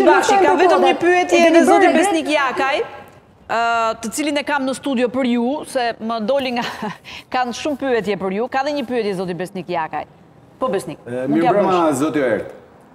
Blybashi, ka vetëm një pyetje edhe zoti Besnik Jakaj, të cilin e kam në studio për ju, se më doli nga kanë shumë pyetje për ju, ka dhe një pyetje zoti Besnik Jakaj. Po Besnik. Mirë brëma zoti Ert.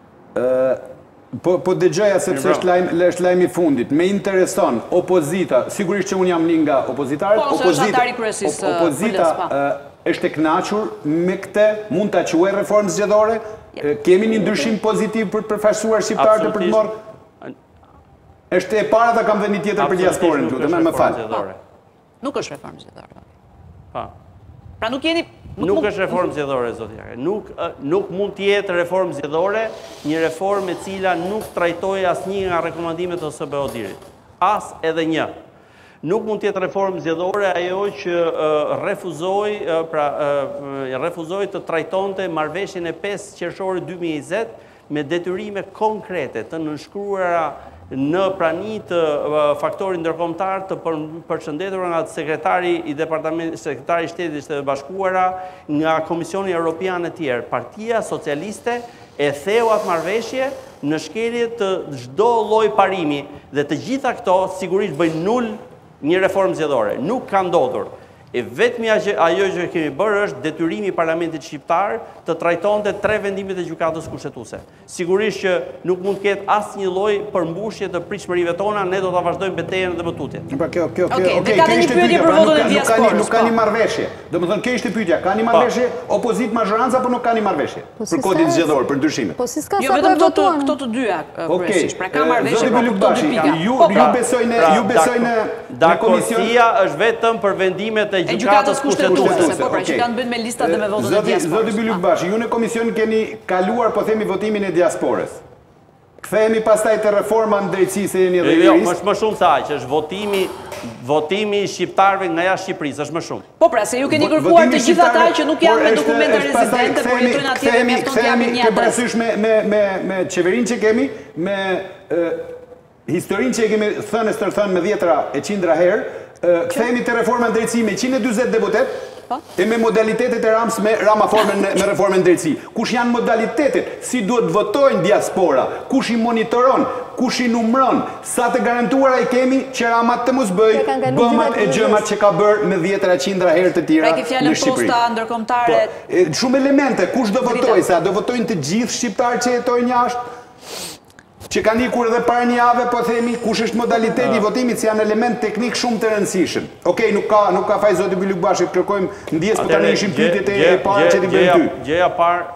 Po dëgjoja sepse është lajmi fundit. Me intereson opozita, sigurisht që unë jam një nga opozitarët, opozita është e kënaqur me këtë, mund ta quaj reformë zgjedhore, kemi një ndryshim pozitiv për të përfaqësuar shqiptarët për të marrë. Është e para ta kam dhe një tjetër për diasporën, lutem, më fal. Nuk është reformë zgjedhore. Pa. Pra nuk jeni Nuk është reformë zgjedhore, zoti Jakaj. Nuk mund të jetë reformë zgjedhore, një reformë e cila nuk trajtoi asnjë nga rekomandimet e OSBE-dit. As edhe një. Nuk mund të jetë reformë zgjedhore ajo që refuzoi të trajtonte marrëveshjen e 5 qershorit 2020 me detyrime konkrete të nënshkruara në prani të faktorit ndërkombëtar të përshëndetur nga sekretari i Shtetit të Bashkuara, nga Komisioni Evropian e tjerë. Partia Socialiste e theu atë marrëveshje në shkelje të çdo lloj parimi dhe të gjitha këto sigurisht bëjnë nul një reformë zgjedhore. Nuk ka ndodhur. E vetmi ajo që kemi bërë është detyrimi i Parlamentit Shqiptar të trajtonte 3 vendimet e Gjykatës Kushtetuese. Sigurisht që nuk mund të ketë asnjë lloj përmbushje të pritshmërive tona, ne do ta vazhdojmë betejën dhe mëtutjen. Pra kjo ishte pyetja, nuk ka një marrëveshje. Domethënë kjo ishte pyetja, ka një marrëveshje opozit majoranca apo nuk ka një marrëveshje për kodin zgjedhor, për ndryshimet. Po si s'ka sa këto të dyja kryesisht. Pra ka marrëveshje për këto dy pika. Ju besojnë në komisionia është vetëm për vendimet e Gjykatës Kushtetuese. Po pra që kanë bën me listat dhe me votat e diasporës. Zoti Bylykbashi, ju në komision keni kaluar, po themi, votimin e diasporës. Kthehemi pastaj te reforma në drejtësi se jeni edhe jo, është më shumë se aq, është votimi i shqiptarëve nga jashtë Shqipërisë, është më shumë. Po pra, se ju keni kërkuar të gjithë ata që nuk janë me dokumenta rezidente, por jetojnë atje dhe mjafton të japin një adresë. Parasysh me qeverinë që kemi, me historinë që kemi thënë me 10 e qindra herë, kthehemi te reforma në drejtësi me 140 deputet, e me modalitetet e Ramës me Ramaformën me reformën në drejtësi. Kush janë modalitetet, si duhet votojnë diaspora, kush i monitoron, kush i numron, sa të garantuara i kemi që Ramat të mos bëj bëmat e gjëmat që ka bërë me 10 e qindra herë të tjera në Shqipëri. Posta ndërkombëtare. Shumë elemente, kush do votojë, sa do votojnë të gjithë shqiptarë që jetojnë jashtë, që kanë ikur edhe para një jave, po themi, kush është modaliteti i votimit, si janë element teknik shumë të rëndësishëm. Okej, nuk ka faj zoti Bylykbashi, kërkojmë ndjes, po tani ishim pyetjet e para që ti bëjmë ty. Gjëja parë,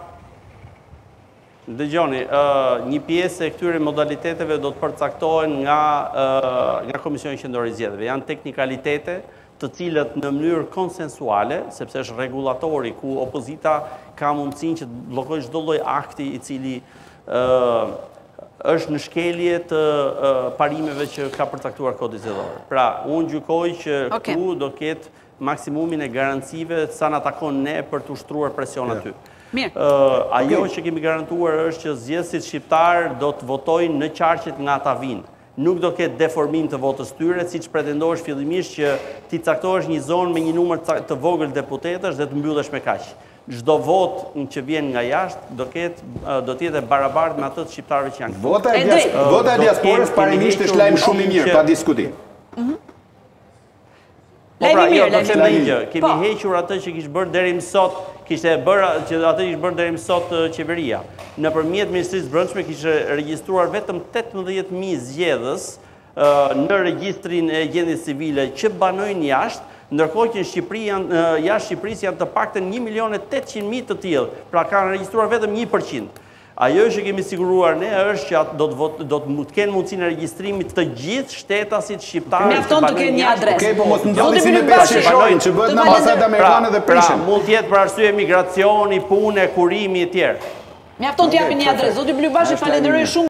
dëgjoni, një pjesë e këtyre modaliteteve do të përcaktohen nga Komisioni Qendror i Zgjedhjeve. Janë teknikalitete të cilët në mënyrë konsensuale, sepse është rregullatori ku opozita ka mundësinë që të bllokojë çdo lloj akti i cili është në shkelje të parimeve që ka përcaktuar kodi zgjedhor. Pra, unë gjykoj që këtu do ketë maksimumin e garancive sa na takon ne për të ushtruar presion aty. Ajo që kemi garantuar është që zgjedhësit shqiptar do të votojnë në qarqet nga ata vinë. Nuk do ketë deformim të votës tyre, siç pretendohesh fillimisht që ti caktohesh një zonë me një numër të vogël deputetësh dhe të mbyllesh me kaq. Çdo vot që vjen nga jashtë do të jetë barabartë me atë të shqiptarëve që janë. Vota e diasporës parimisht është lajm shumë i mirë, pa diskutim. Po pra, jo, do të them një gjë. Kemi hequr atë që kishte bërë deri më sot, qeveria. Nëpërmjet Ministrisë së Brendshme kishte regjistruar vetëm 18.000 zgjedhës në regjistrin e gjendjes civile që banojnë jashtë. Ndërkohë që në Shqipëri jashtë Shqipërisë janë të paktën 1.800.000 të tillë, pra kanë regjistruar vetëm 1%. Ajo që kemi siguruar ne është që do të kenë mundësinë e regjistrimit të gjithë shtetasit shqiptarë. Mjafton të kenë një adresë. Okej, po mos ndodhi si me 5 qershorin që bëhet në ambasadë amerikane dhe Prishtinë. Pra, mund të jetë për arsye migracioni, pune, kurimi e tjerë. Mjafton të japin një adresë. Zoti Bylykbashi, falenderoj shumë.